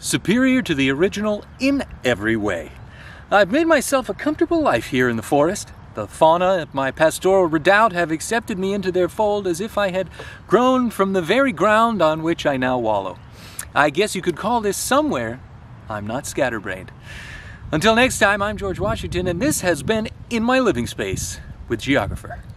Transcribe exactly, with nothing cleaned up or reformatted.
superior to the original in every way. I've made myself a comfortable life here in the forest. The fauna at my pastoral redoubt have accepted me into their fold as if I had grown from the very ground on which I now wallow. I guess you could call this somewhere I'm not scatterbrained. Until next time, I'm George Washington, and this has been In My Living Space with Geographer.